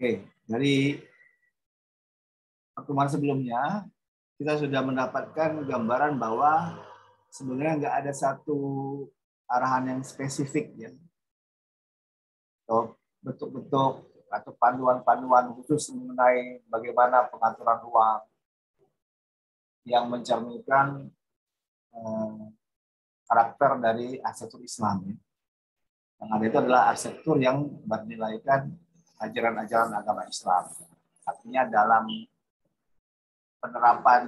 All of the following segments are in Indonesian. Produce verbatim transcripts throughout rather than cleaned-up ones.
Oke, dari pertemuan sebelumnya kita sudah mendapatkan gambaran bahwa sebenarnya nggak ada satu arahan yang spesifik ya, atau bentuk-bentuk atau panduan-panduan khusus mengenai bagaimana pengaturan ruang yang mencerminkan eh, karakter dari arsitektur Islam. Ya. Yang ada itu adalah arsitektur yang bernilaikan ajaran-ajaran agama Islam. Artinya dalam penerapan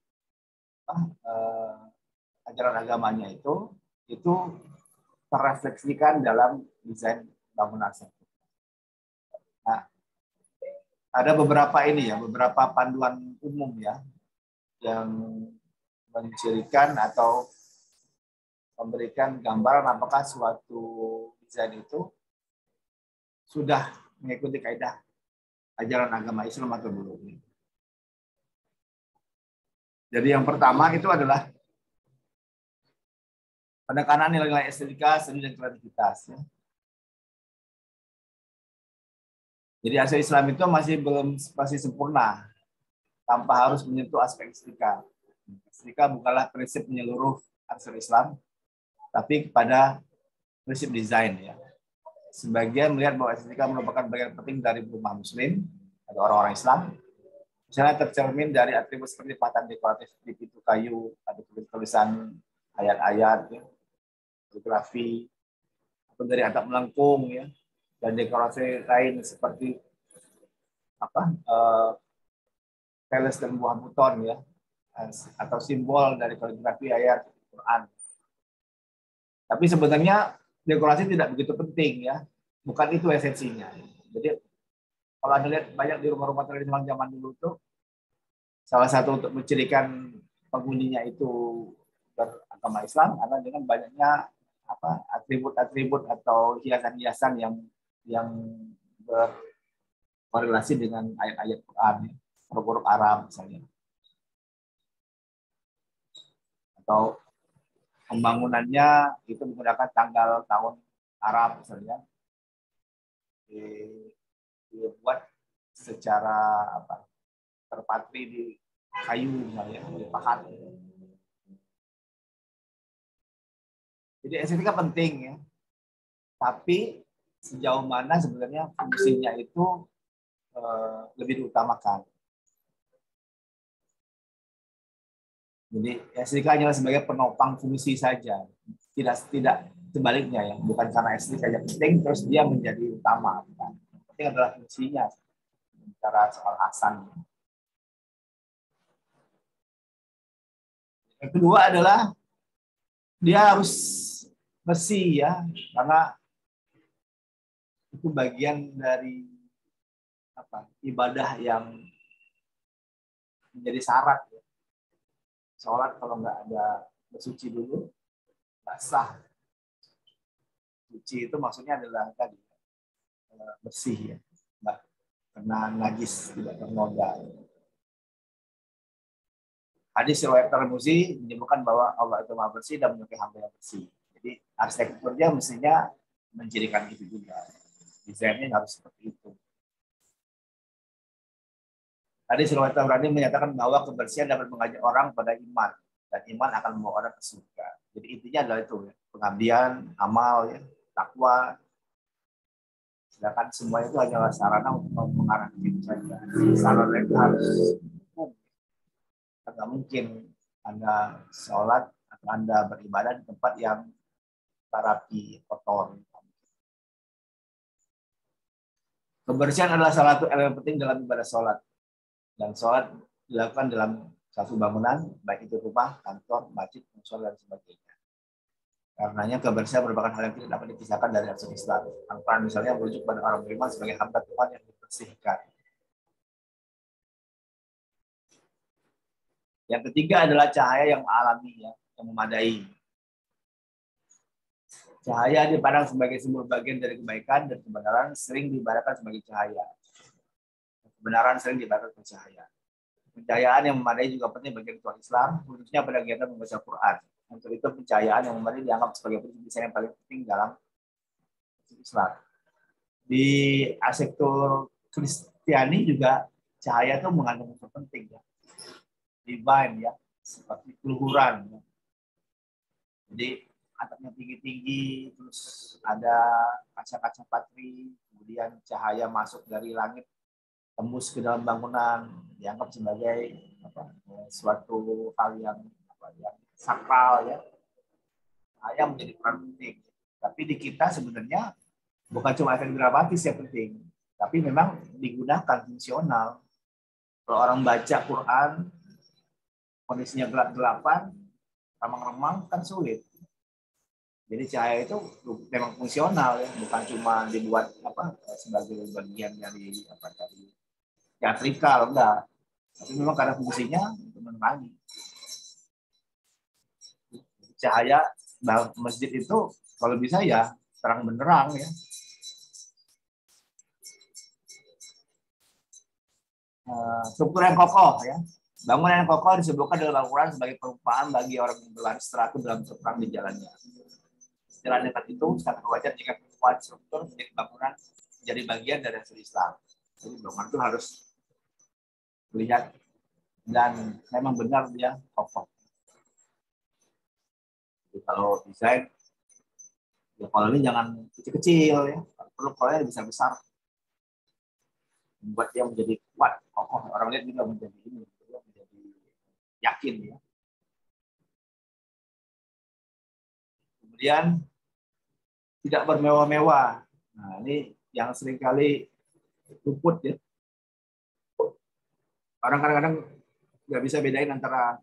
eh, ajaran agamanya itu itu terrefleksikan dalam desain bangunan arsitektur. Nah, ada beberapa ini ya, beberapa panduan umum ya yang mencirikan atau memberikan gambaran apakah suatu desain itu sudah mengikuti kaidah ajaran agama Islam atau belum. Jadi yang pertama itu adalah penekanan nilai-nilai estetika, seni dan kreativitas. Ya. Jadi arsitektur Islam itu masih belum masih sempurna tanpa harus menyentuh aspek estetika. Estetika bukanlah prinsip menyeluruh arsitektur Islam, tapi kepada prinsip desain. Ya. Sebagian melihat bahwa estetika merupakan bagian penting dari rumah Muslim atau orang-orang Islam. Misalnya tercermin dari atribut seperti papan dekoratif di pintu kayu, ada tulisan ayat-ayat, ya, fotografi, atau dari atap melengkung, ya, dan dekorasi lain seperti apa, uh, teles dan buah buton, ya, atau simbol dari kaligrafi ayat Quran. Tapi sebenarnya dekorasi tidak begitu penting, ya, bukan itu esensinya. Jadi kalau Anda lihat banyak di rumah-rumah tradisional zaman dulu tuh, salah satu untuk mencirikan penghuninya itu beragama Islam adalah dengan banyaknya apa atribut-atribut atau hiasan-hiasan yang yang berkorelasi dengan ayat-ayat Quran, huruf-huruf Arab misalnya. Atau pembangunannya itu menggunakan tanggal tahun Arab misalnya. Dibuat secara apa terpatri di kayu misalnya, di pahat. Jadi estetika penting ya, tapi sejauh mana sebenarnya fungsinya itu eh, lebih diutamakan. Jadi estetika hanyalah sebagai penopang fungsi saja, tidak tidak sebaliknya ya, bukan karena estetika yang penting terus dia menjadi utama. Kan? Yang penting adalah fungsinya, secara soal asan. Yang kedua adalah dia harus bersih ya, karena itu bagian dari apa ibadah yang menjadi syarat. Ya. Sholat kalau nggak ada bersuci dulu, nggak sah. Suci itu maksudnya adalah tadi bersih ya, nggak kena najis, tidak ternoda. Hadis riwayat Tirmidzi menyebutkan bahwa Allah itu maha bersih dan menyukai hamba yang bersih. Jadi arsitekturnya mestinya mencirikan itu juga. Desainnya harus seperti itu. Tadi riwayat Tabrani menyatakan bahwa kebersihan dapat mengajak orang pada iman dan iman akan membawa orang ke surga. Jadi intinya adalah itu ya, pengabdian, amal, ya, takwa. Sedangkan semua itu hanyalah sarana untuk mengarah ke situ saja. Sarana itu harus hukum. Tidak mungkin Anda sholat atau Anda beribadah di tempat yang rapi, kotor. Kebersihan adalah salah satu elemen penting dalam ibadah sholat. Dan sholat dilakukan dalam satu bangunan, baik itu rumah, kantor, masjid, musola, dan sebagainya. Karenanya kebersihan merupakan hal yang tidak dapat dipisahkan dari ajaran Islam. Al-Quran misalnya merujuk pada orang beriman sebagai hamba Tuhan yang dibersihkan. Yang ketiga adalah cahaya yang alami, ya, yang memadai. Cahaya dipandang sebagai sebuah bagian dari kebaikan dan kebenaran sering diibaratkan sebagai cahaya. Kebenaran sering diibaratkan sebagai cahaya. Pencahayaan yang memadai juga penting bagi ritual Islam, khususnya pada kegiatan membaca Quran. Untuk itu pencahayaan yang memadai dianggap sebagai prinsip desain yang paling penting dalam Islam. Di arsitektur Kristiani juga cahaya itu mengandung unsur penting ya, divine ya, seperti keluhuran. Ya. Jadi atapnya tinggi-tinggi, terus ada kaca-kaca patri, kemudian cahaya masuk dari langit tembus ke dalam bangunan, dianggap sebagai apa, suatu hal yang, apa, yang sakral ya. Cahaya menjadi peran penting. Tapi di kita sebenarnya bukan cuma efek dramatis yang penting, tapi memang digunakan fungsional. Kalau orang baca Quran, kondisinya gelap-gelapan, remang-remang kan sulit. Jadi cahaya itu memang fungsional ya, bukan cuma dibuat apa sebagai bagian dari apa dari teatrikal, enggak. Tapi memang karena fungsinya untuk menerangi. Cahaya masjid itu kalau bisa ya terang benderang ya. Struktur yang kokoh ya. Bangunan yang kokoh disebutkan dalam Al-Quran sebagai perumpamaan bagi orang yang berlari teratur dalam perang di jalannya. Jalan dekat itu sangat wajar jika kuat struktur menjadi bangunan menjadi bagian dari hasil Islam. Jadi bangunan itu harus melihat dan memang benar dia kokoh. Jadi kalau desain, ya kalau ini jangan kecil-kecil ya, perlu kolanya besar-besar. Membuat dia menjadi kuat, kokoh. Orang lihat juga menjadi ini, menjadi yakin ya. Kemudian tidak bermewah-mewah. Nah ini yang seringkali luput ya. Orang kadang-kadang nggak bisa bedain antara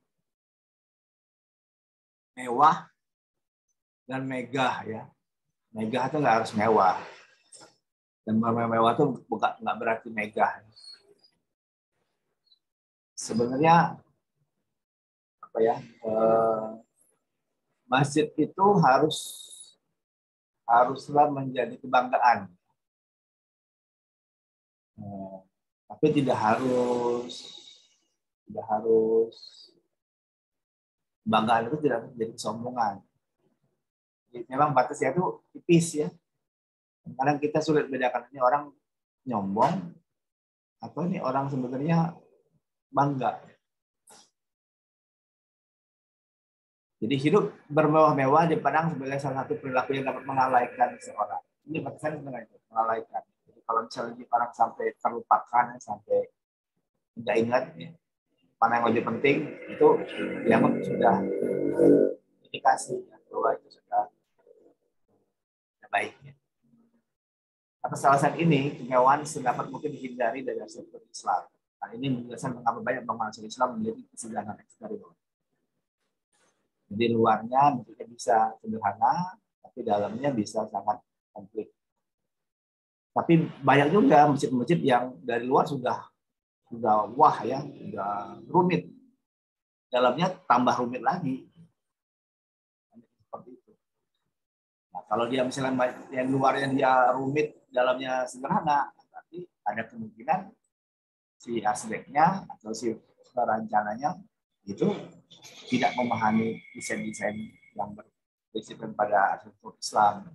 mewah dan megah ya. Megah itu nggak harus mewah. Dan mewah itu bukan nggak berarti megah. Sebenarnya apa ya? Eh, masjid itu harus haruslah menjadi kebanggaan. Eh, tapi tidak harus tidak harus kebanggaan itu tidak menjadi kesombongan. Jadi memang batasnya itu tipis ya. Kadang kita sulit bedakan ini orang nyombong atau ini orang sebenarnya bangga. Jadi hidup bermewah-mewah dipandang sebagai salah satu perilaku yang dapat melalaikan seseorang. Ini batasan sebenarnya melalaikan. Jadi kalau misalnya orang sampai terlupakan, sampai tidak ingat, ya, mana yang lebih penting itu dianggap sudah indikasi ya, bahwa itu sudah baik. Ya. Atas alasan ini, kemewahan sedapat mungkin dihindari dari arsitektur Islam. Nah, ini menjelaskan mengapa banyak bangunan Islam memiliki kesederhanaan eksternal. Jadi luarnya bentuknya bisa sederhana, tapi dalamnya bisa sangat komplit. Tapi banyak juga masjid-masjid yang dari luar sudah sudah wah ya, sudah rumit. Dalamnya tambah rumit lagi. Seperti itu. Nah, kalau dia misalnya yang luarnya dia rumit, dalamnya sederhana, berarti ada kemungkinan si arsiteknya atau si perencananya itu tidak memahami desain-desain yang berbasiskan pada arsitektur Islam.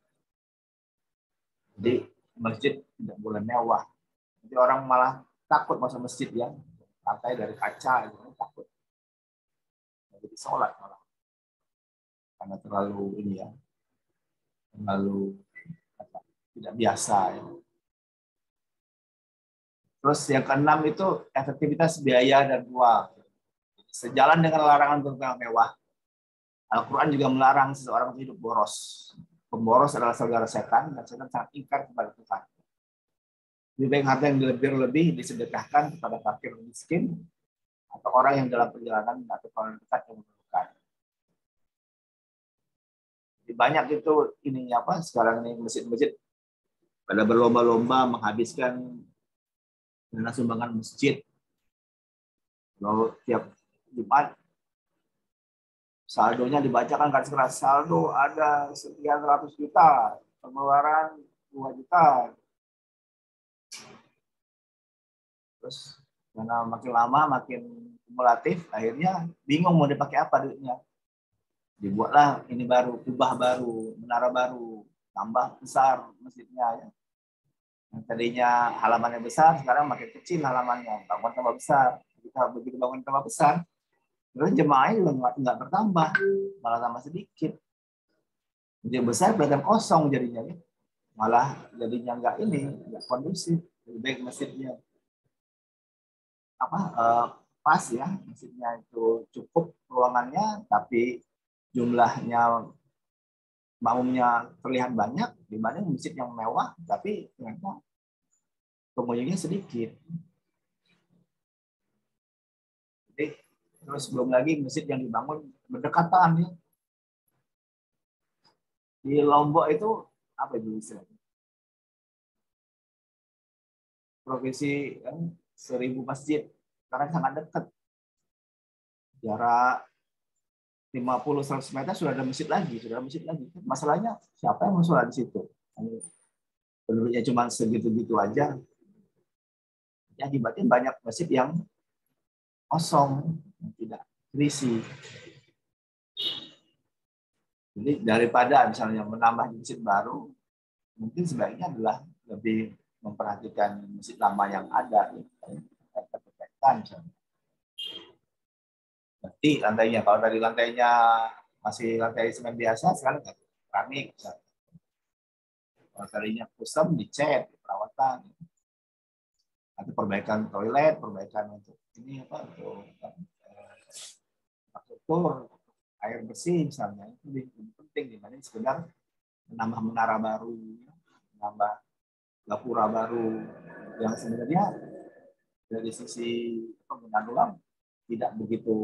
Jadi masjid tidak boleh mewah. Jadi orang malah takut masuk masjid ya, lantai dari kaca itu takut. Jadi sholat malah karena terlalu ini ya, terlalu apa, tidak biasa ya. Terus yang keenam itu efektivitas biaya dan uang. Sejalan dengan larangan bergaya mewah, Al-Quran juga melarang seseorang hidup boros. Pemboros adalah saudara setan dan setan sangat ingkar kepada Tuhan. Lebih baik harta yang lebih-lebih disedekahkan kepada fakir miskin atau orang yang dalam perjalanan atau orang dekat yang memerlukan. Jadi banyak itu ininya apa sekarang ini masjid-masjid pada berlomba-lomba menghabiskan dana sumbangan masjid. Lalu tiap Jumat saldonya dibacakan keras-keras, saldo ada sekian ratus juta, pengeluaran dua juta. Terus karena makin lama makin kumulatif, akhirnya bingung mau dipakai apa duitnya. Dibuatlah ini baru, kubah baru, menara baru, tambah besar masjidnya. Ya. Yang tadinya halamannya besar, sekarang makin kecil halamannya, bangun tambah besar. Kita begitu bangun tambah besar, terus jemaahnya juga nggak, nggak bertambah, malah tambah sedikit. Jadi besar kelihatan kosong jadinya, malah jadinya nggak ini, nggak kondusif. Lebih baik masjidnya apa eh, pas ya, masjidnya itu cukup ruangannya, tapi jumlahnya makmumnya terlihat banyak dibanding masjid yang mewah, tapi ternyata pengunjungnya sedikit. Jadi terus belum lagi masjid yang dibangun berdekatan ya. Di Lombok itu apa itu istilahnya? Provinsi kan seribu masjid karena sangat dekat. Jarak lima puluh sampai seratus meter sudah ada masjid lagi, sudah ada masjid lagi. Masalahnya siapa yang mau sholat di situ? Penduduknya cuma segitu-gitu aja. Ya, akibatnya banyak masjid yang kosong, yang tidak terisi. Jadi daripada misalnya menambah masjid baru, mungkin sebaiknya adalah lebih memperhatikan masjid lama yang ada, perbaikan misalnya. Berarti lantainya, kalau dari lantainya masih lantai semen biasa, sekarang keramik. Kalau tadinya kusam, dicat, perawatan, atau perbaikan toilet, perbaikan untuk ini apa untuk infrastruktur air bersih misalnya, itu lebih penting dibanding sekedar menambah menara baru, menambah gapura baru yang sebenarnya dari sisi penggunaan uang tidak begitu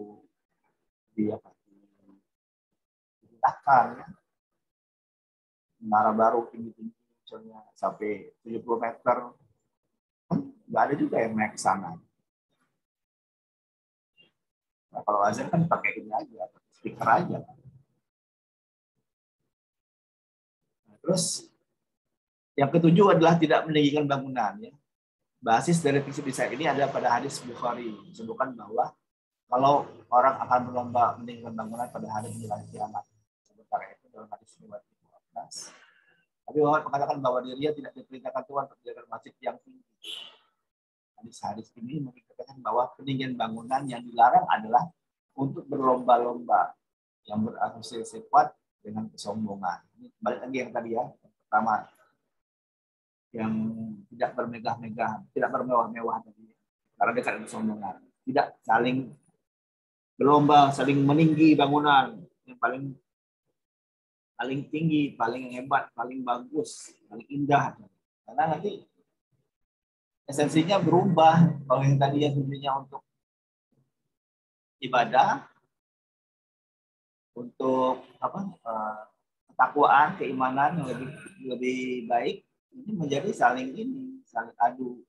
digunakan. Ya. Menara baru tinggi-tinggi misalnya sampai tujuh puluh meter, nggak ada juga yang naik ke sana. Nah, kalau azan kan pakai ini aja, speaker aja. Nah, terus yang ketujuh adalah tidak meninggikan bangunan. Ya. Basis dari prinsip Israel ini ada pada hadis Bukhari, disebutkan bahwa kalau orang akan berlomba meninggikan bangunan pada hari menjelang kiamat, sementara itu dalam hadis riwayat lima belas. Tapi Muhammad mengatakan bahwa dirinya tidak diperintahkan Tuhan untuk menjaga masjid yang tinggi. Hadis-hadis ini mengatakan bahwa peninggian bangunan yang dilarang adalah untuk berlomba-lomba yang berasosiasi kuat dengan kesombongan. Ini balik lagi yang tadi ya, yang pertama yang tidak bermegah-megah, tidak bermewah-mewah tadi, karena dekat dengan kesombongan. Tidak saling berlomba, saling meninggi bangunan yang paling paling tinggi, paling hebat, paling bagus, paling indah. Karena nanti esensinya berubah. Kalau yang tadi yang sebenarnya untuk ibadah, untuk apa ketakwaan, keimanan yang lebih lebih baik, ini menjadi saling ini, saling adu.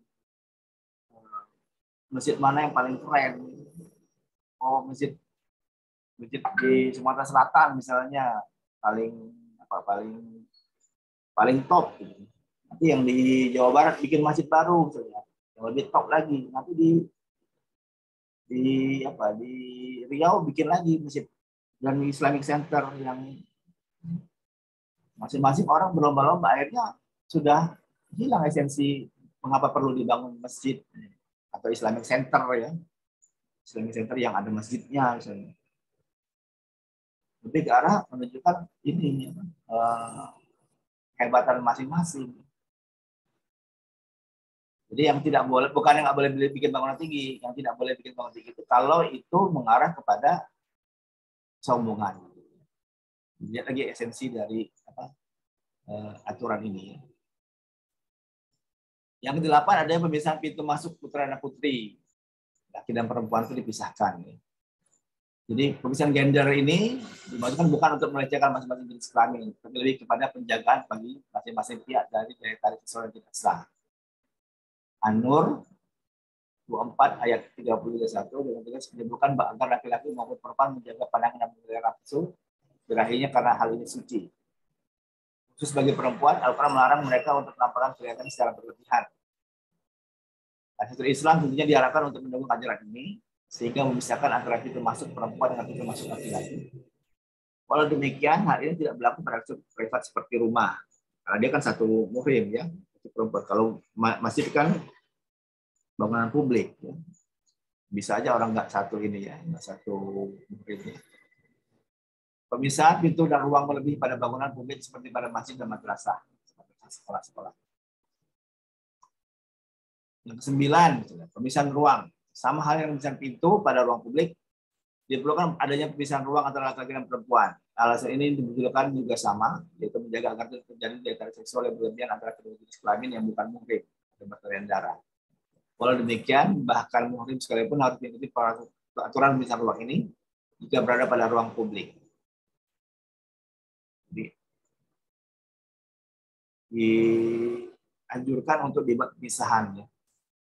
Masjid mana yang paling keren? Oh, masjid masjid di Sumatera Selatan misalnya paling apa paling paling top. Gitu. Nanti yang di Jawa Barat bikin masjid baru misalnya, yang lebih top lagi. Nanti di di apa di Riau bikin lagi masjid dan Islamic Center yang masing-masing orang berlomba-lomba, akhirnya sudah hilang esensi mengapa perlu dibangun masjid atau Islamic Center ya, Islamic Center yang ada masjidnya misalnya. Lebih ke arah menunjukkan ini uh, kehebatan masing-masing. Jadi yang tidak boleh, bukan yang nggak boleh bikin bangunan tinggi, yang tidak boleh bikin bangunan tinggi itu kalau itu mengarah kepada sombongan. Lihat lagi esensi dari apa, uh, aturan ini. Yang kedelapan ada pemisahan pintu masuk putra dan putri, laki dan perempuan itu dipisahkan. Jadi pemisahan gender ini dimaksudkan bukan untuk melecehkan masing-masing jenis kelamin, tapi lebih kepada penjagaan bagi masing-masing pihak dari daya tarik seksual yang tidak sah. An-Nur dua puluh empat ayat tiga puluh satu dengan tegas menyebutkan agar laki-laki maupun perempuan menjaga pandangan dan menjaga nafsu berakhirnya karena hal ini suci. Khusus bagi perempuan, Al-Quran melarang mereka untuk menampakkan kelihatan secara berlebihan. Nah, fitur Islam tentunya diharapkan untuk mendukung ajaran ini sehingga memisahkan antara pintu masuk perempuan dengan pintu masuk laki-laki. Walau demikian, hal ini tidak berlaku pada privat seperti rumah, karena dia kan satu muhrim ya, untuk perempuan. Kalau masjid kan bangunan publik, ya. Bisa aja orang nggak satu ini ya, nggak satu muridnya. Pemisahan pintu dan ruang melebihi pada bangunan publik seperti pada masjid dan madrasah, sekolah-sekolah. Yang kesembilan, pemisahan ruang. Sama hal yang pemisahan pintu pada ruang publik, diperlukan adanya pemisahan ruang antara laki-laki dan perempuan. Alasan ini dimunculkan juga sama, yaitu menjaga agar terjadi daya seksual yang berlebihan antara kedua jenis kelamin yang bukan muhrim atau bertalian darah. Walau demikian, bahkan muhrim sekalipun harus mengikuti aturan pemisahan ruang ini jika berada pada ruang publik. Jadi, dianjurkan untuk dibuat pemisahan. Ya.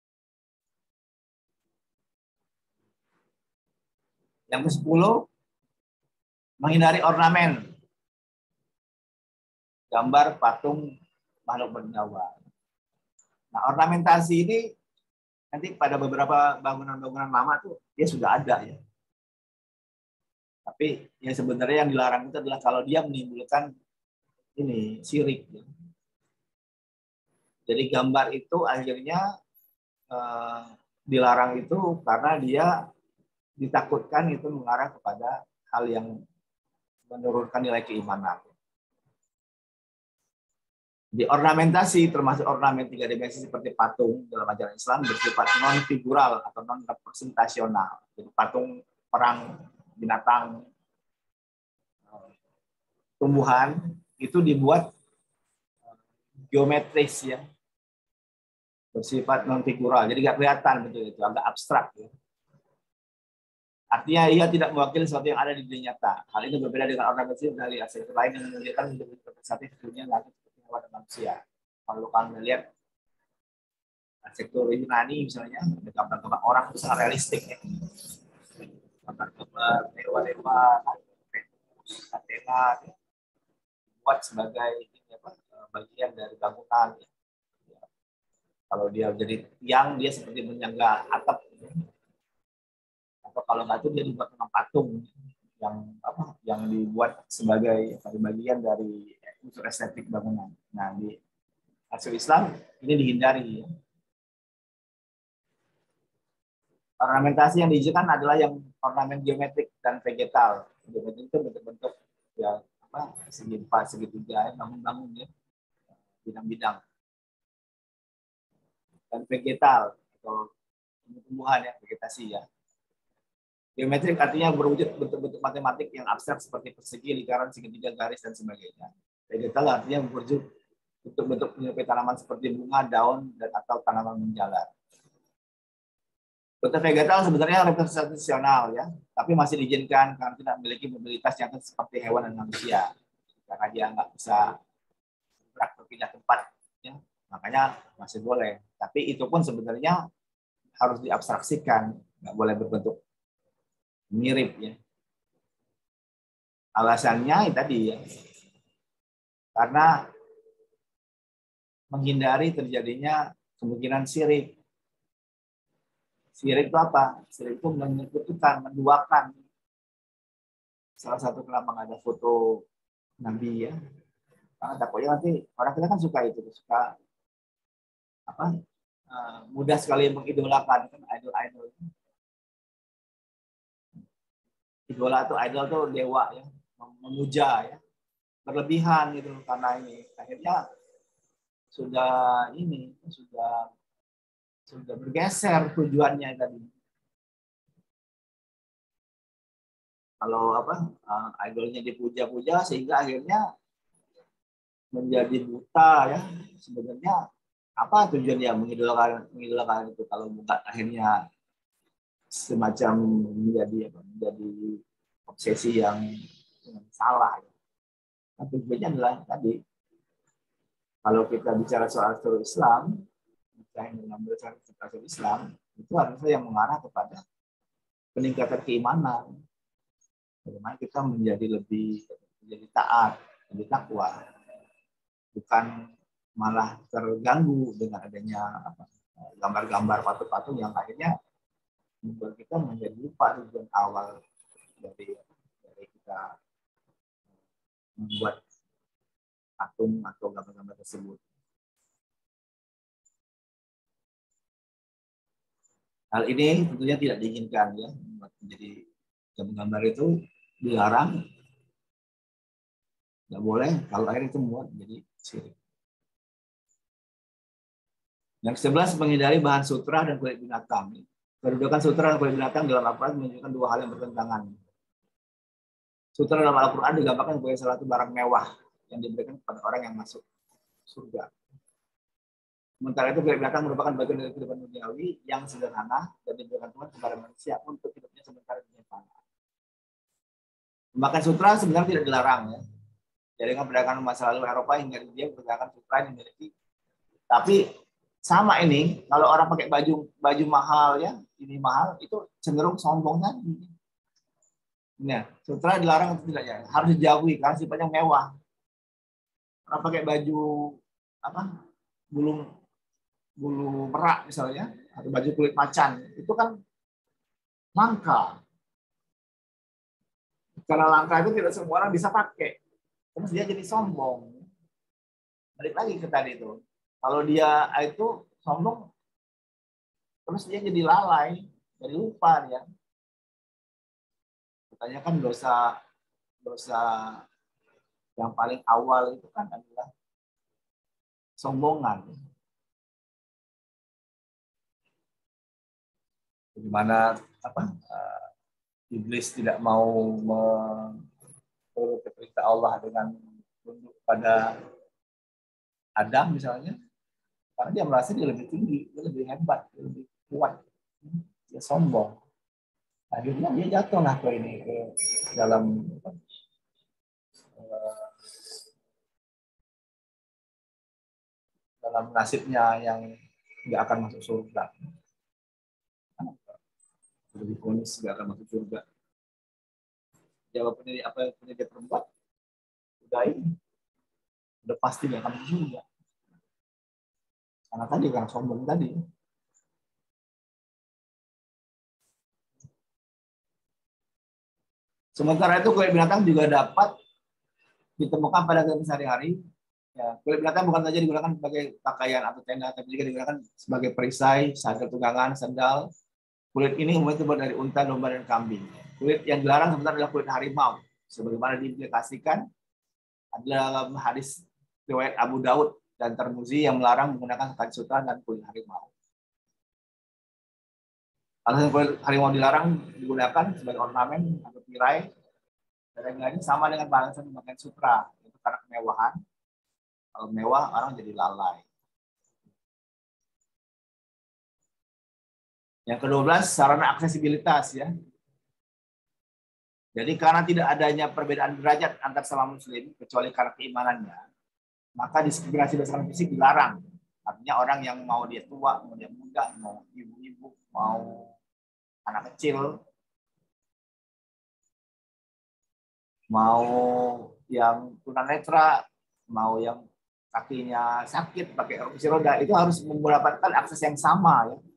Yang kesepuluh, menghindari ornamen, gambar patung makhluk bernyawa. Nah, ornamentasi ini nanti pada beberapa bangunan-bangunan lama tuh dia sudah ada ya. Tapi yang sebenarnya yang dilarang itu adalah kalau dia menimbulkan ini syirik. Ya. Jadi gambar itu akhirnya eh, dilarang itu karena dia ditakutkan itu mengarah kepada hal yang menurunkan nilai keimanan. Di ornamentasi termasuk ornamen tiga dimensi seperti patung dalam ajaran Islam bersifat non figural atau non representasional. Jadi patung orang, binatang, tumbuhan itu dibuat geometris ya, bersifat non figural. Jadi nggak kelihatan betul itu, agak abstrak. Ya. Artinya ia tidak mewakili sesuatu yang ada di dunia nyata. Hal ini berbeda dengan ornamentasi dari aspek lain yang menunjukkan menjadi representatif dunia langit seperti hewan dan manusia. Kalau kalian lihat sektor Yunani misalnya, gambar-gambar orang itu sangat realistik ya. Gambar-gambar dewa-dewa, Venus, Athena, ya. Buat sebagai ini apa, bagian dari bangunan. Ya. Kalau dia jadi tiang, dia seperti menyangga atap. Ya. Atau kalau nggak itu dia dibuat dengan patung yang apa, yang dibuat sebagai bagian dari unsur estetik bangunan. Nah di asal Islam ini dihindari. Ya. Ornamentasi yang diizinkan adalah yang ornamen geometrik dan vegetal. Geometrik itu bentuk-bentuk ya apa segi empat, segitiga, bangun-bangun ya, bidang-bidang. Dan vegetal atau tumbuhan ya, vegetasi ya. Geometrik artinya berwujud bentuk-bentuk matematik yang abstrak seperti persegi, lingkaran, segitiga, garis dan sebagainya. Vegetal artinya berwujud bentuk-bentuk penyerupai tanaman seperti bunga, daun dan atau tanaman menjalar. Bentuk vegetal sebenarnya representasional ya, tapi masih diizinkan karena tidak memiliki mobilitas yang seperti hewan dan manusia. Karena dia nggak bisa bergerak berpindah tempat, ya. Makanya masih boleh. Tapi itu pun sebenarnya harus diabstraksikan, nggak boleh berbentuk mirip ya. Alasannya tadi ya, karena menghindari terjadinya kemungkinan syirik. Syirik itu apa? Syirik itu menyekutukan, menduakan. Salah satu kenapa nggak ada foto Nabi ya. Karena takutnya nanti orang kita kan suka itu, suka apa? Uh, mudah sekali mengidolakan kan idol-idol. Idola tuh idol tuh dewa ya, memuja ya, berlebihan gitu karena ini akhirnya sudah ini sudah sudah bergeser tujuannya tadi. Kalau apa uh, idolnya dipuja-puja sehingga akhirnya menjadi buta ya. Sebenarnya apa tujuannya mengidolakan mengidolakan itu kalau bukan akhirnya semacam menjadi apa, menjadi obsesi yang salah. Nah, tujuannya adalah tadi kalau kita bicara soal struktur Islam, kita mengambil soal struktur Islam itu harusnya yang mengarah kepada peningkatan keimanan. Bagaimana kita menjadi lebih menjadi taat, lebih takwa, bukan malah terganggu dengan adanya apa, gambar-gambar patung-patung yang akhirnya membuat kita menjadi lupa tujuan awal dari, dari kita membuat patung atau gambar-gambar tersebut. Hal ini tentunya tidak diinginkan ya. Jadi gambar itu dilarang, nggak boleh. Kalau akhirnya itu membuat jadi syirik. Yang sebelas, menghindari bahan sutra dan kulit binatang. Kedudukan sutra dan kulit binatang dalam Al-Quran menunjukkan dua hal yang bertentangan. Sutra dalam Al-Quran digambarkan sebagai salah satu barang mewah yang diberikan kepada orang yang masuk surga. Sementara itu kulit binatang merupakan bagian dari kehidupan duniawi yang sederhana dan diberikan Tuhan kepada manusia untuk hidupnya sementara di dunia fana. Memakan sutra sebenarnya tidak dilarang ya. Jaringan perdagangan masa lalu Eropa hingga India perdagangan sutra yang dimiliki. Tapi sama ini, kalau orang pakai baju baju mahal ya, ini mahal, itu cenderung sombongnya. Nah, sutra dilarang atau tidak ya? Harus dijauhi karena sifatnya mewah. Orang pakai baju apa? Bulu bulu merak misalnya, atau baju kulit macan, itu kan langka. Karena langka itu tidak semua orang bisa pakai. Terus dia jadi sombong. Balik lagi ke tadi itu. Kalau dia itu sombong, terus dia jadi lalai, jadi lupa dia. Katanya kan dosa dosa yang paling awal itu kan adalah sombongan. Bagaimana apa? Uh, Iblis tidak mau menurut perintah Allah dengan tunduk pada Adam misalnya. Karena dia merasa dia lebih tinggi, dia lebih hebat, dia lebih kuat, dia sombong. Akhirnya dia jatuhlah ke ini ke dalam uh, dalam nasibnya yang nggak akan masuk surga. Lebih ponis nggak akan masuk surga. Jawab ini apa yang punya dia perbuat, udah ini, udah pasti nggak akan masuk surga. Karena tadi karena sombong tadi. Sementara itu kulit binatang juga dapat ditemukan pada kehidupan sehari-hari. Ya, kulit binatang bukan saja digunakan sebagai pakaian atau tenda, tapi juga digunakan sebagai perisai, sandal tunggangan, sandal. Kulit ini umumnya terbuat dari unta, domba, dan kambing. Kulit yang dilarang sebenarnya adalah kulit harimau, sebagaimana diimplikasikan dalam hadis riwayat Abu Daud dan Tirmizi yang melarang menggunakan kain sutra dan kulit harimau. Alasan kulit harimau dilarang digunakan sebagai ornamen atau tirai, dan lain-lain sama dengan balasan memakai sutra, itu karena kemewahan. Kalau mewah orang jadi lalai. Yang kedua belas, sarana aksesibilitas ya. Jadi karena tidak adanya perbedaan derajat antar sesama muslim kecuali karena keimanannya, maka diskriminasi berdasarkan fisik dilarang. Artinya orang yang mau dia tua, mau dia muda, mau ibu-ibu, mau anak kecil, mau yang tunanetra, mau yang kakinya sakit pakai kursi roda, itu harus mendapatkan akses yang sama ya.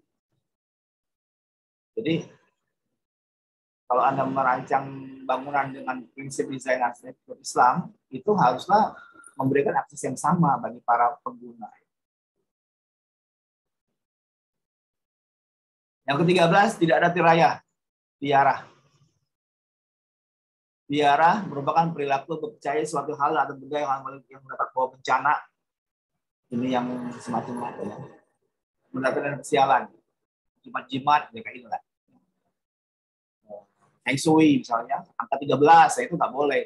Jadi kalau Anda merancang bangunan dengan prinsip desain arsitektur Islam, itu haruslah memberikan akses yang sama bagi para pengguna. Yang ketiga belas, tidak ada tirayah, tiarah. Tiarah merupakan perilaku percaya suatu hal atau benda yang, yang mendapat bawa bencana. Ini yang semacam apa ya? Mendatangkan kesialan. Jimat-jimat, ya kayak inilah. Feng Shui misalnya, angka tiga belas, itu nggak boleh.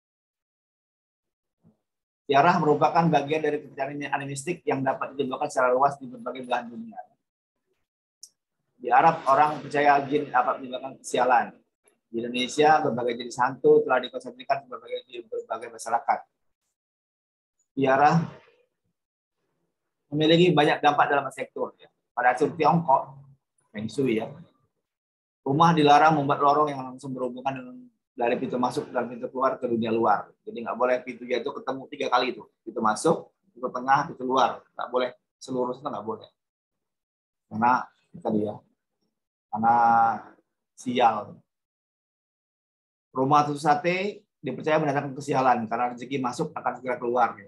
Tiarah merupakan bagian dari kepercayaan animistik yang dapat ditemukan secara luas di berbagai belahan dunia. Di Arab, orang percaya jin dapat menyebabkan kesialan. Di Indonesia, berbagai jenis hantu telah dikonsepsikan di berbagai, di berbagai masyarakat. Tiarah memiliki banyak dampak dalam sektor. Ya. Pada asal Tiongkok, Feng Shui ya, rumah dilarang membuat lorong yang langsung berhubungan dengan dari pintu masuk dan pintu keluar ke dunia luar. Jadi nggak boleh pintunya itu ketemu tiga kali itu. Pintu masuk, pintu tengah, pintu luar. Nggak boleh seluruhnya, nggak boleh. Karena tadi ya, karena sial. Rumah susu sate dipercaya mendatangkan kesialan karena rezeki masuk akan segera keluar.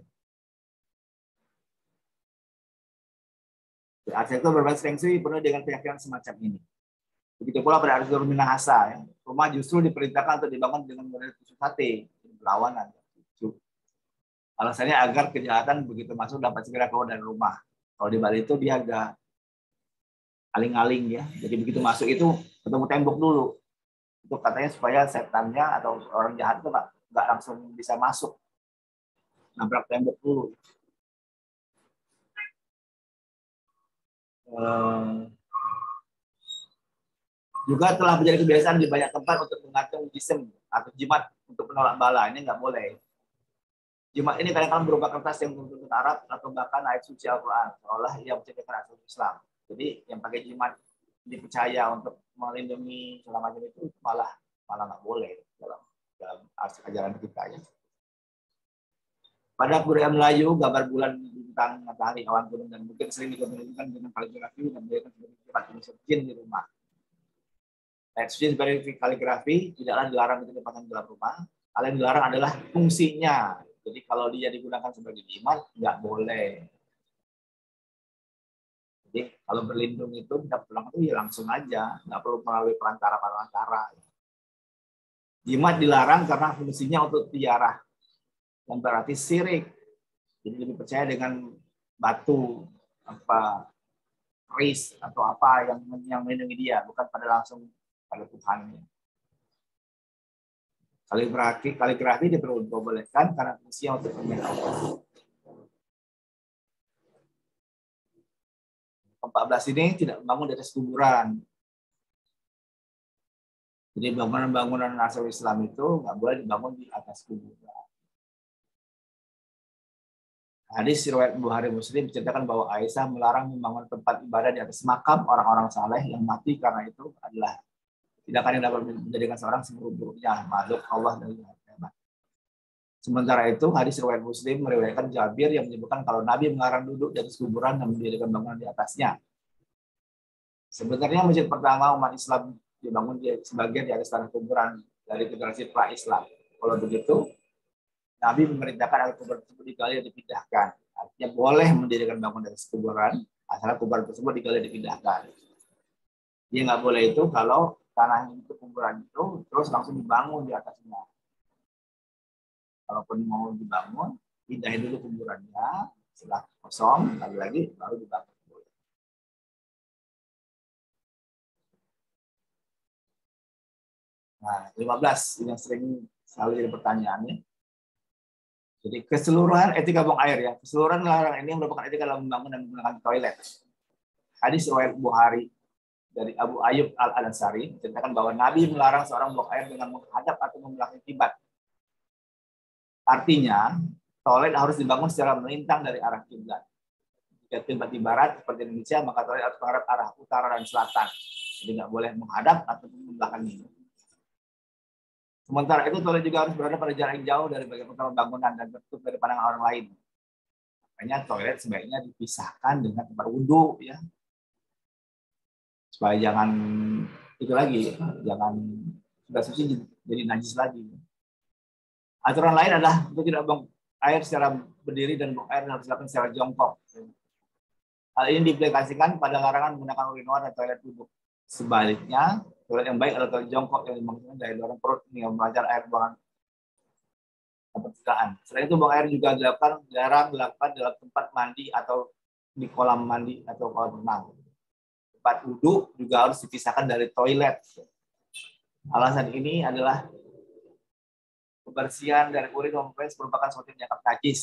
Arsitektur berbasis Feng Shui penuh dengan keyakinan semacam ini. Begitu pula pada Arsul Minahasa, ya. Rumah justru diperintahkan untuk dibangun dengan model tusuk sate, berlawanan. Alasannya agar kejahatan begitu masuk dapat segera keluar dari rumah. Kalau di Bali itu dia agak aling-aling ya. Jadi begitu masuk itu ketemu tembok dulu. Itu katanya supaya setannya atau orang jahat itu nggak nggak langsung bisa masuk. Nabrak tembok dulu. Hmm. Juga telah menjadi kebiasaan di banyak tempat untuk mengatur jisim atau jimat untuk menolak bala. Ini nggak boleh. Jimat ini kadang-kadang berupa kertas yang berbentuk Arab atau bahkan ayat suci Al-Quran. Seolah ia menceritakan asal Islam. Jadi yang pakai jimat dipercaya untuk melindungi segala macam itu malah malah nggak boleh dalam dalam ajaran kita ya. Pada budaya Melayu, gambar bulan, bintang, matahari, awan gunung dan bukit sering dikombinasikan dengan kaligrafi dan menjadikan sebagai tempat unsur jin di rumah. Ayat suci sebagai kaligrafi tidaklah dilarang untuk dipasang dalam rumah. Hal yang dilarang adalah fungsinya. Jadi kalau dia digunakan sebagai jimat, nggak boleh. Jadi kalau berlindung itu tidak pulang itu ya langsung aja, nggak perlu melalui perantara-perantara. Jimat dilarang karena fungsinya untuk tiarah, yang berarti syirik. Jadi lebih percaya dengan batu, apa, keris atau apa yang yang melindungi dia, bukan pada langsung pada Tuhannya. Kaligrafi, kaligrafi diperbolehkan karena fungsinya untuk menyenangkan. empat belas ini tidak membangun di atas kuburan. Jadi bangunan-bangunan asal Islam itu nggak boleh dibangun di atas kuburan. Hadis riwayat Bukhari Muslim menceritakan bahwa Aisyah melarang membangun tempat ibadah di atas makam orang-orang saleh yang mati karena itu adalah tindakan yang dapat menjadikan seorang seburuk-buruknya makhluk Allah dari akhirat. Sementara itu hadis riwayat Muslim meriwayatkan Jabir yang menyebutkan kalau Nabi melarang duduk di atas kuburan dan mendirikan bangunan di atasnya. Sebenarnya masjid pertama umat Islam dibangun di sebagian di atas tanah kuburan dari generasi pra-Islam. Kalau begitu, Nabi memerintahkan agar kuburan tersebut digali dan dipindahkan. Artinya boleh mendirikan bangunan dari kuburan, asal kuburan tersebut digali dan dipindahkan. Dia nggak boleh itu kalau tanah itu kuburan itu terus langsung dibangun di atasnya. Kalaupun mau dibangun, pindahin dulu kuburannya, setelah kosong, lagi lagi baru dibangun. Nah, lima belas yang sering selalu jadi pertanyaannya. Jadi keseluruhan etika buang air ya, keseluruhan larangan ini merupakan etika dalam membangun dan menggunakan toilet. Hadis riwayat Bukhari dari Abu Ayyub Al-Ansari menceritakan bahwa Nabi melarang seorang buang air dengan menghadap atau membelakangi kiblat. Artinya, toilet harus dibangun secara melintang dari arah kiblat. Jika kiblat di barat seperti Indonesia, maka toilet harus menghadap arah utara dan selatan. Jadi nggak boleh menghadap atau membelakangi. Sementara itu toilet juga harus berada pada jarak yang jauh dari bagian utama bangunan dan tertutup dari pandangan orang lain. Makanya toilet sebaiknya dipisahkan dengan tempat wudhu ya. Supaya jangan itu lagi, jangan sudah suci jadi najis lagi. Aturan lain adalah untuk tidak buang air secara berdiri dan buang air harus dilakukan secara jongkok. Hal ini diaplikasikan pada larangan menggunakan urinoir dan toilet duduk. Sebaliknya, toilet yang baik adalah toilet jongkok yang dimaksudkan dari lorong perut hingga melancar air buangan percikan. Selain itu, buang air juga dilakukan jarang dilakukan dalam tempat mandi atau di kolam mandi atau kolam renang. Tempat duduk juga harus dipisahkan dari toilet. Alasan ini adalah kebersihan dari urin dan feces merupakan suatu yang dianggap najis.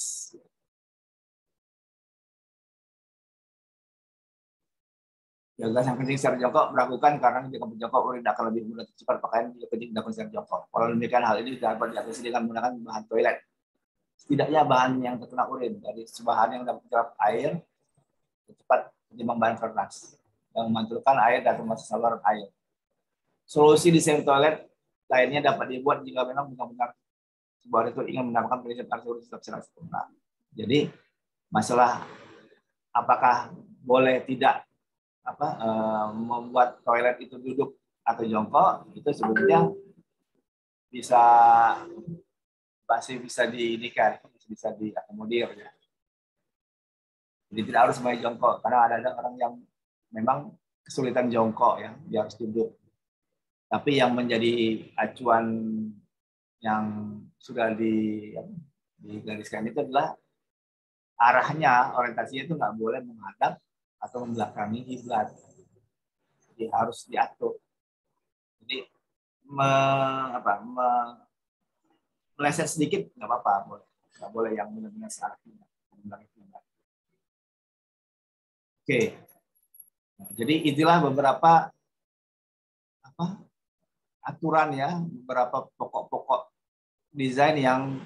Jaga yang kencing secara jongkok meragukan karena jika berjongkok urin akan lebih mudah terciprat pakaian jika kencing dilakukan secara jongkok. Kalau demikian hal ini dapat diatasi dengan menggunakan bahan toilet. Setidaknya bahan yang terkena urin dari bahan yang dapat menyerap air cepat ketimbang bahan kertas yang memantulkan air dan masuk saluran air. Solusi desain toilet lainnya dapat dibuat jika memang benar-benar sebuah itu ingin mendapatkan prinsip arsitektur tetap secara sempurna. Jadi masalah apakah boleh tidak apa eh, membuat toilet itu duduk atau jongkok itu sebenarnya bisa masih bisa diindikan, bisa diakomodir ya. Jadi tidak harus semuanya jongkok karena ada, ada orang yang memang kesulitan jongkok ya, dia harus duduk. Tapi yang menjadi acuan yang sudah di, digariskan itu adalah arahnya, orientasinya itu nggak boleh menghadap atau membelakangi kiblat. Jadi harus diatur. Jadi me, apa, me, meleset sedikit nggak apa-apa, boleh. Nggak boleh yang benar-benar searah kiblat. Oke, jadi itulah beberapa apa aturan ya, beberapa pokok-pokok desain yang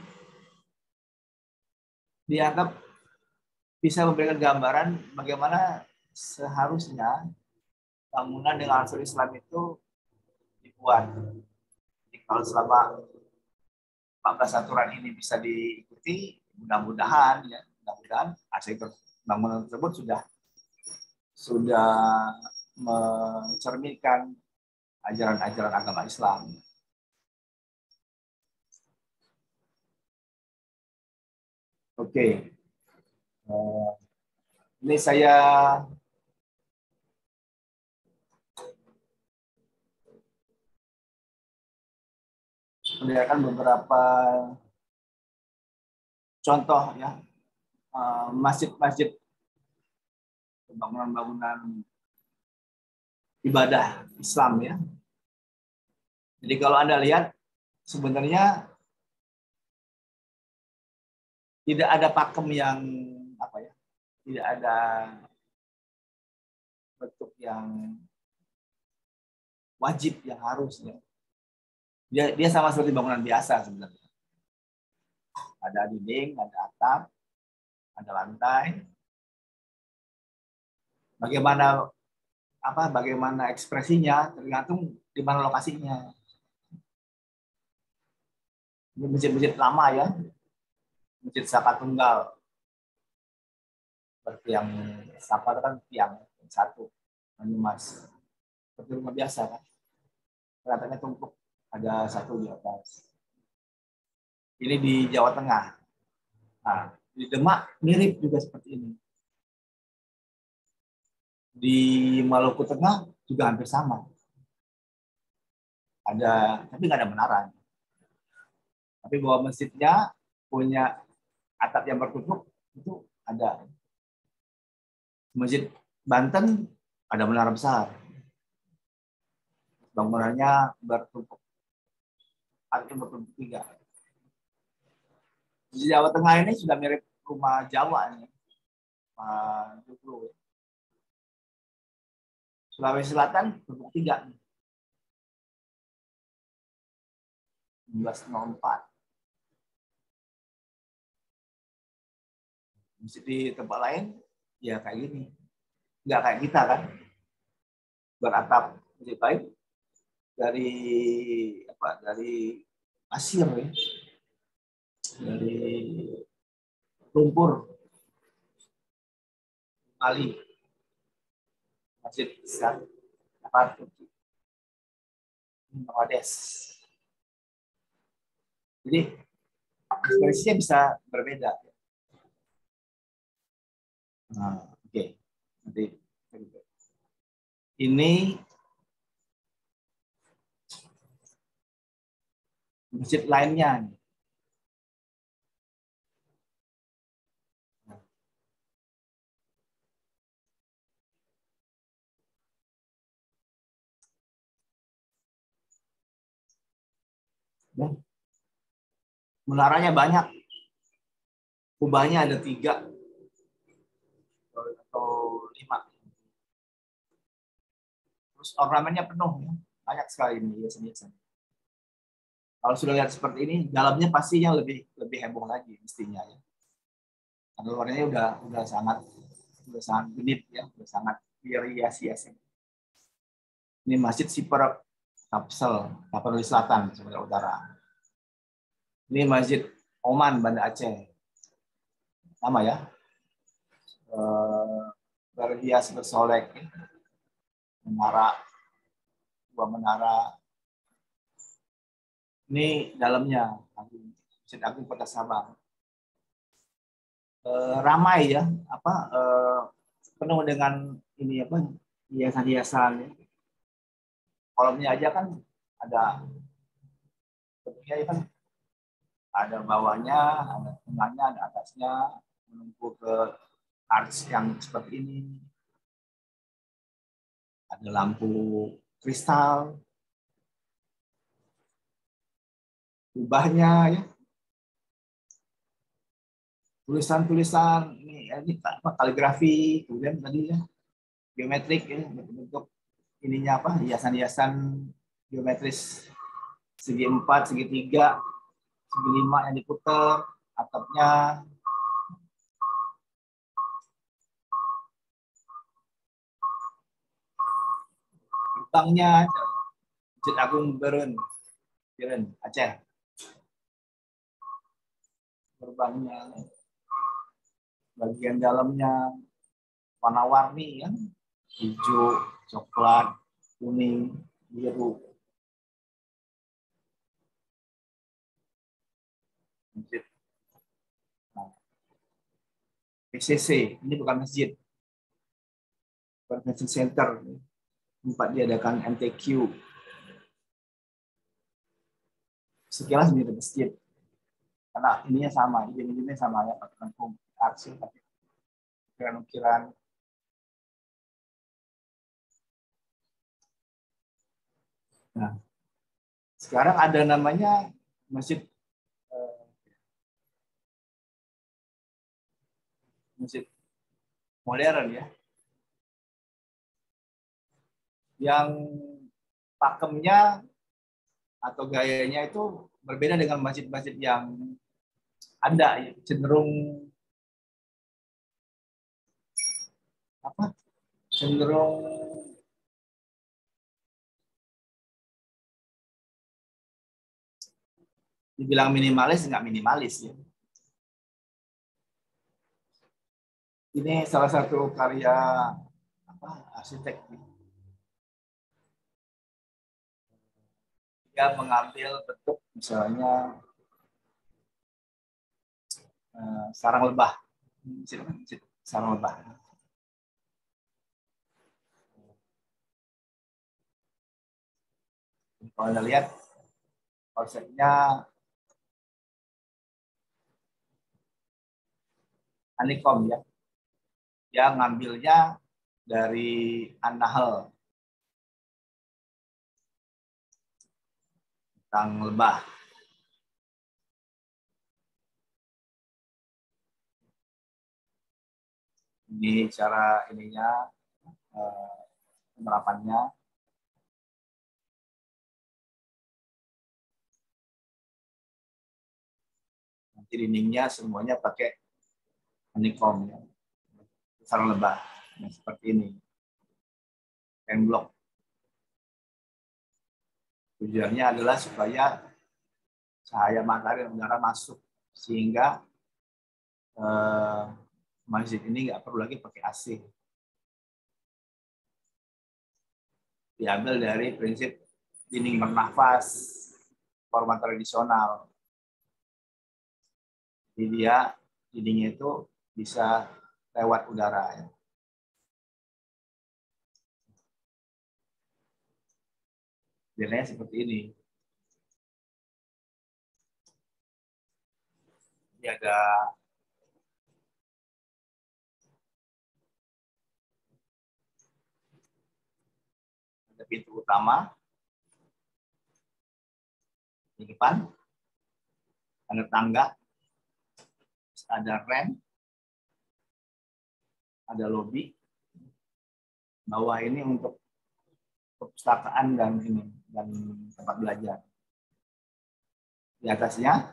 dianggap bisa memberikan gambaran bagaimana seharusnya bangunan dengan unsur Islam itu dibuat. Jadi kalau selama empat belas aturan ini bisa diikuti, mudah-mudahan ya, mudah-mudahan arsitektur bangunan tersebut sudah sudah mencerminkan ajaran-ajaran agama Islam. Oke, uh, ini saya mendengarkan beberapa contoh ya, masjid-masjid, bangunan-bangunan ibadah Islam ya. Jadi kalau Anda lihat sebenarnya tidak ada pakem yang apa ya, tidak ada bentuk yang wajib yang harus ya. Dia, dia sama seperti bangunan biasa sebenarnya. Ada dinding, ada atap, ada lantai. Bagaimana apa bagaimana ekspresinya tergantung di mana lokasinya. Ini masjid-masjid lama ya, masjid Saka Tunggal. Seperti yang Saka kan tiang satu, Banyumas. Seperti rumah biasa kan. Kelihatannya tumpuk, ada satu di atas. Ini di Jawa Tengah. Nah, di Demak mirip juga seperti ini. Di Maluku Tengah juga hampir sama. Ada, tapi nggak ada menara. Tapi bahwa masjidnya punya atap yang bertutup itu ada. Masjid Banten ada menara besar. Bangunannya bertumpuk. Atau bertumpuk tiga. Di Jawa Tengah ini sudah mirip rumah Jawa ini. Rumah Joglo. Sulawesi Selatan bertumpuk tiga. seribu sembilan ratus empat. Masjid di tempat lain ya kayak gini. Nggak kayak kita kan. Beratap masjid baik dari apa dari pasir ya. Dari lumpur kali masjid besar apa Bangladesh. Jadi ekspresinya bisa berbeda. Nah, oke. Okay. Nanti ini masjid lainnya. Menaranya banyak. Kubahnya ada tiga atau lima. Terus ornamennya penuh, ya. Banyak sekali ini hiasan-hiasan. Kalau sudah lihat seperti ini, dalamnya pastinya lebih lebih heboh lagi mestinya ya. Karena luarnya udah udah sangat udah sangat genit ya, udah sangat hiasi-hiasi. Ini Masjid Siper Kapsel, Tapanuli Selatan, Sumatera Utara. Ini Masjid Oman, Banda Aceh. Sama ya. Berhias bersolek. Menara, dua menara. Ini dalamnya, Masjid Agung Kota Sabang. Eh, ramai ya, apa eh, penuh dengan ini apa hiasan-hiasan. Kolomnya aja kan ada bentuknya ya kan, ada bawahnya, ada tengahnya, ada atasnya, menumpuk ke arch yang seperti ini. Ada lampu kristal, ubahnya ya, tulisan-tulisan ini, ini kaligrafi, kemudian tadi ya geometrik ya, bentuk ininya apa, hiasan-hiasan geometris segi empat, segi tiga, segi lima yang diputar, atapnya. Gerbangnya, Masjid Agung Berun, Berun, Aceh. Gerbangnya, bagian dalamnya warna-warni ya, hijau, coklat, kuning, biru. Masjid. Nah, P C C, ini bukan masjid, Convention Center, tempat diadakan M T Q. Sekilas mirip masjid, karena ininya sama, izin-izinnya sama ya, pakai lampu arsi, pakai ukiran-ukiran. Nah, sekarang ada namanya masjid eh, masjid modern ya, yang pakemnya atau gayanya itu berbeda dengan masjid-masjid yang ada, ya, cenderung apa? Cenderung dibilang minimalis, nggak minimalis ya. Ini salah satu karya apa, arsitek. Dia mengambil bentuk misalnya eh, sarang lebah, sarang lebah. Kalau Anda lihat konsepnya honeycomb ya, dia ngambilnya dari An-Nahl, tentang lebah. Ini cara ininya, eh, penerapannya. Nanti dindingnya semuanya pakai honeycomb ya, sarang lebah. Nah, seperti ini, kain blok. Tujuannya adalah supaya cahaya matahari dan udara masuk, sehingga eh, masjid ini nggak perlu lagi pakai A C. Diambil dari prinsip dinding bernafas, format tradisional. Jadi dia dindingnya itu bisa lewat udara ya. Biasanya seperti ini. Ini ada ada pintu utama di depan, ada tangga, ada rem, ada lobi. Bawah ini untuk perpustakaan dan ini dan tempat belajar. Di atasnya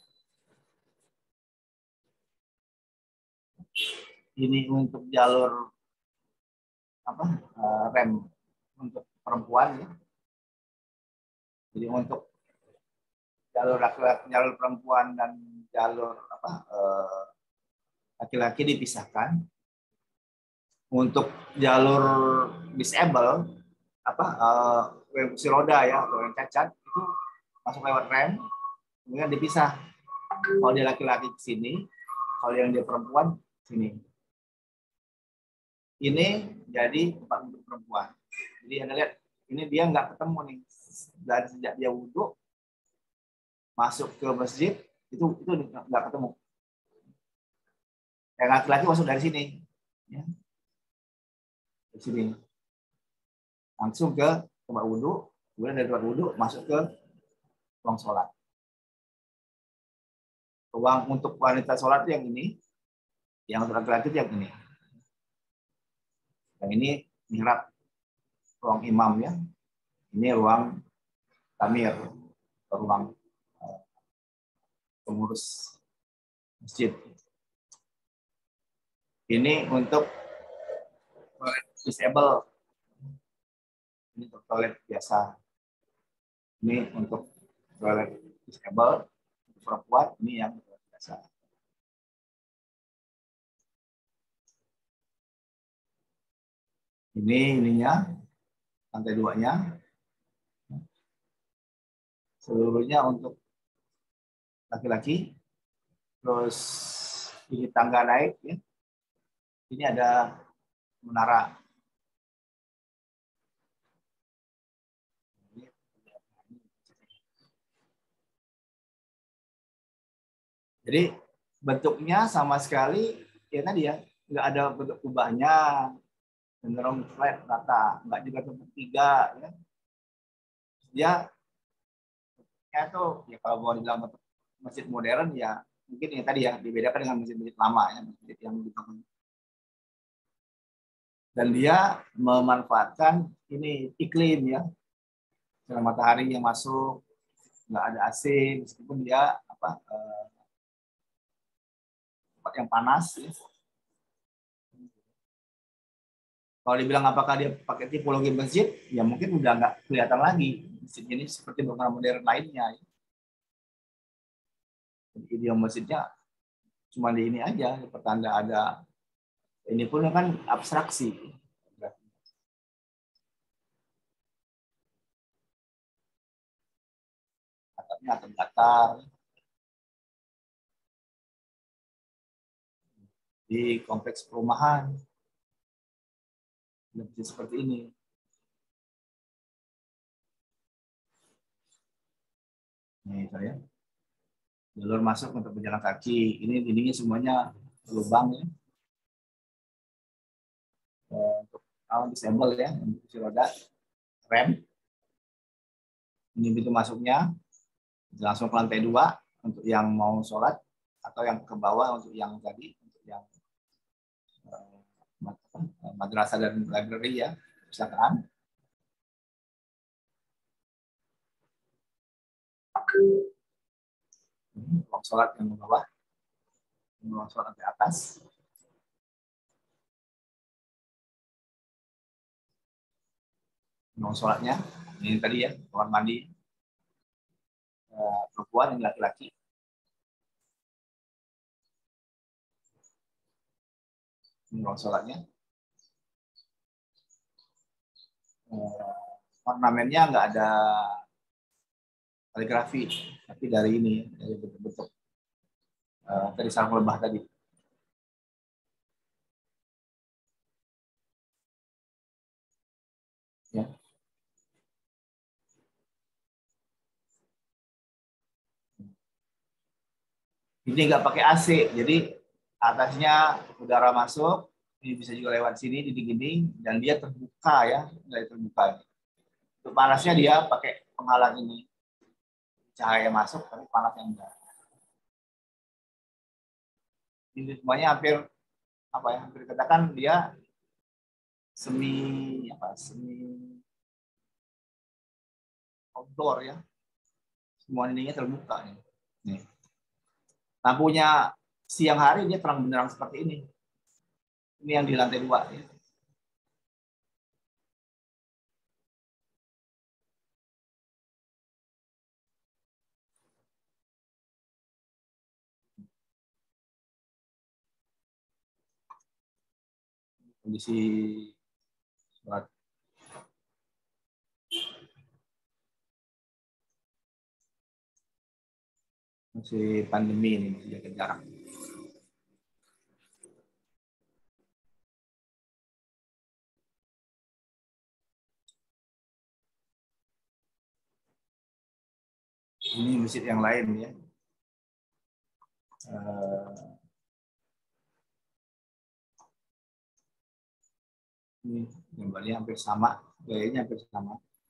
ini untuk jalur apa, rem untuk perempuan ya. Jadi untuk jalur laki-laki, jalur perempuan dan jalur apa, laki-laki dipisahkan. Untuk jalur disable apa, uh, kursi roda ya, atau yang cacat itu masuk lewat rem, kemudian dipisah. Kalau dia laki-laki ke sini, kalau yang dia perempuan sini. Ini jadi tempat untuk perempuan. Jadi Anda lihat, ini dia nggak ketemu nih dan sejak dia wudhu masuk ke masjid itu itu nggak ketemu. Yang laki-laki masuk dari sini, ya. Dari sini langsung ke tempat wudhu, kemudian dari tempat wudhu masuk ke ruang sholat. Ruang untuk wanita sholat yang ini, yang untuk laki-laki yang ini. Yang ini mihrab, ruang imam ya. Ini ruang tamir, ruang uh, pengurus masjid. Ini untuk toilet disable. Ini untuk toilet biasa. Ini untuk toilet disable untuk perempuan. Ini yang biasa. Ini ininya, lantai duanya. Seluruhnya untuk laki-laki. Terus ini tangga naik. Ya. Ini ada menara. Jadi bentuknya sama sekali ya tadi ya, nggak ada bentuk kubahnya, cenderung flat rata, nggak juga bentuk tiga. Ya. Dia itu ya kalau mau dibilang bentuk masjid modern ya mungkin ya tadi ya dibedakan dengan masjid-masjid lama ya, masjid yang dibangun. Dan dia memanfaatkan ini iklim ya, sinar matahari yang masuk, nggak ada A C meskipun dia apa eh, tempat yang panas. Ya. Kalau dibilang apakah dia pakai tipologi masjid, ya mungkin udah nggak kelihatan lagi masjid ini seperti bangunan modern lainnya. Ya. Jadi idiom masjidnya cuma di ini aja, pertanda ada. Ini pun kan abstraksi. Atapnya atap datar. Di kompleks perumahan. Seperti ini. Ini saya. Jalur masuk untuk berjalan kaki. Ini dindingnya semuanya lubang ya. Untuk orang disable ya, untuk kursi roda, rem. Ini pintu masuknya. Langsung ke lantai dua untuk yang mau sholat atau yang ke bawah untuk yang tadi untuk yang madrasah dan library ya, perpustakaan. Ruang sholat yang ke bawah, ruang sholat di atas. Ruang sholatnya ini tadi ya, kamar mandi perempuan dan laki-laki. Ini ruang sholatnya. Ornamennya nggak ada kaligrafi, tapi dari ini, dari bentuk-bentuk uh, dari sarung lebah tadi. Ya. Ini nggak pakai A C, jadi atasnya udara masuk, ini bisa juga lewat sini dinding-dinding dan dia terbuka ya, nggak terbuka. Untuk panasnya dia pakai penghalang ini, cahaya masuk tapi panasnya enggak. Ini semuanya hampir apa ya? Hampir dikatakan dia semi apa? Semi outdoor ya. Semua dindingnya terbuka nih. Nih. Lampunya siang hari dia terang benderang seperti ini. Ini yang di lantai dua. Ya. Kondisi surat. Masih pandemi ini, masih jaga jarak. Ini masjid yang lain ya. Ini gambarnya hampir sama, gayanya hampir sama.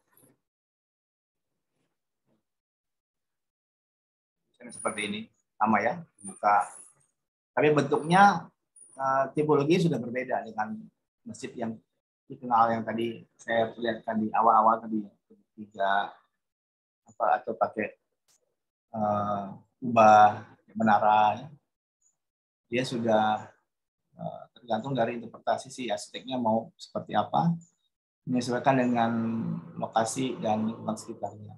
Seperti ini, sama ya, buka. Tapi bentuknya tipologi sudah berbeda dengan masjid yang dikenal yang tadi saya perlihatkan di awal-awal tadi, tiga apa atau pakai uh, kubah menara. Dia sudah uh, tergantung dari interpretasi si arsiteknya mau seperti apa, menyesuaikan dengan lokasi dan lingkungan sekitarnya.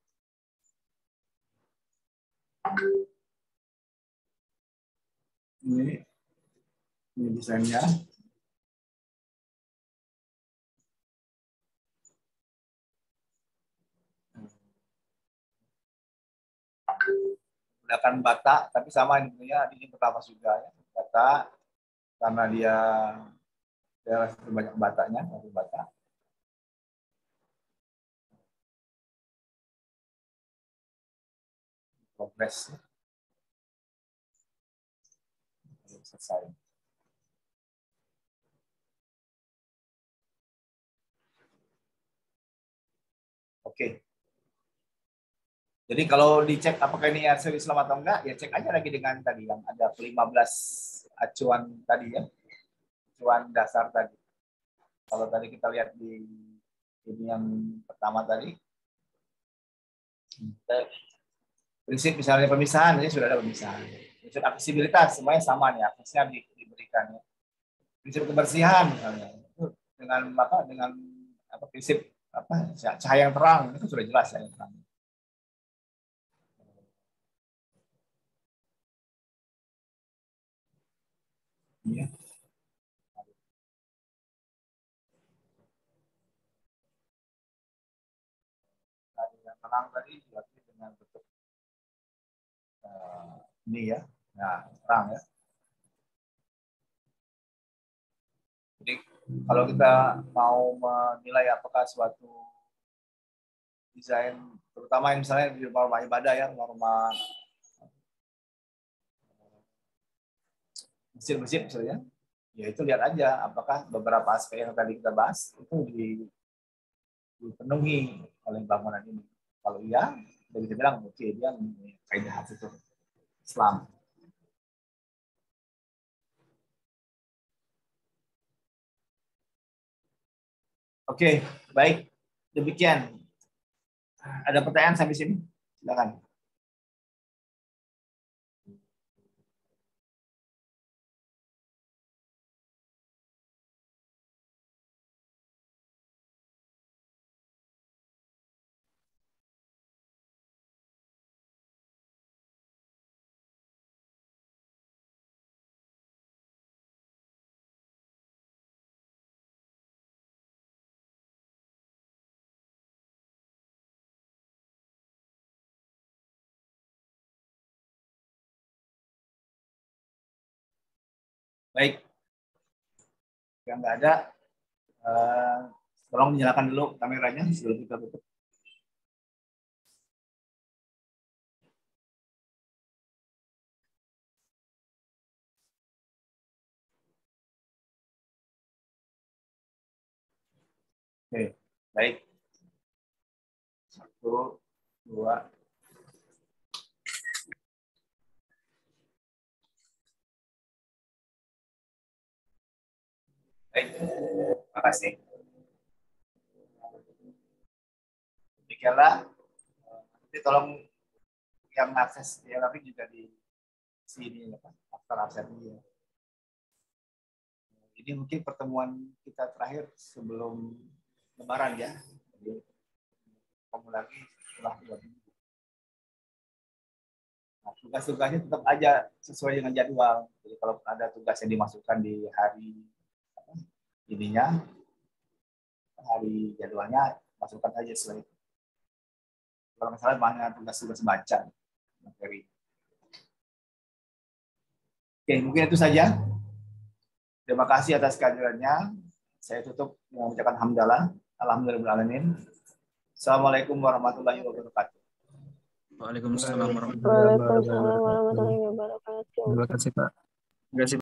Ini, ini desainnya. Menggunakan bata, tapi sama intinya ini berlapas juga ya. Bata karena dia daerah banyak batanya, satu bata. Progres. Selesai. Oke. Jadi kalau dicek apakah ini arsip Islam atau enggak, ya cek aja lagi dengan tadi yang ada lima belas acuan tadi ya. Acuan dasar tadi. Kalau tadi kita lihat di ini yang pertama tadi, prinsip misalnya pemisahan, ini sudah ada pemisahan. Prinsip aksesibilitas, semuanya sama nih, aksesnya di, diberikan. Ya. Prinsip kebersihan, misalnya, itu dengan apa? Dengan apa? Prinsip apa? Cahaya yang terang, itu sudah jelas cahaya yang terang. Ya. Yang terang tadi dilatih dengan bentuk uh, ini ya, nah terang ya. Jadi kalau kita mau menilai apakah suatu desain, terutama misalnya di norma ibadah ya, norma masjid-masjid misalnya, ya itu lihat aja apakah beberapa aspek yang tadi kita bahas itu dipenuhi oleh bangunan ini. Kalau iya, kita bisa bilang oke okay, dia mempunyai kaidah itu Islam. Oke, okay, baik. Demikian. Ada pertanyaan sampai sini? Silakan. Baik. Yang nggak ada, uh, tolong nyalakan dulu kameranya sebelum kita tutup. Oke, baik. Satu, dua. Baik, terima kasih. Demikianlah. Nanti tolong yang akses ya, tapi juga di sini ya, after absen ini. Ini mungkin pertemuan kita terakhir sebelum Lebaran ya. Jadi, ketemu lagi setelah dua minggu. Nah, tugas-tugasnya tetap aja sesuai dengan jadwal. Jadi kalau ada tugas yang dimasukkan di hari apa, ininya, hari jadwalnya masukkan aja sesuai itu. Kalau misalnya banyak tugas-tugas baca materi. Oke, mungkin itu saja. Terima kasih atas kehadirannya. Saya tutup dengan mengucapkan hamdalah. Alhamdulillahirabbil alamin. Assalamualaikum warahmatullahi wabarakatuh. Waalaikumsalam warahmatullahi wabarakatuh. Waalaikumsalam warahmatullahi wabarakatuh. Terima kasih Pak. Terima kasih.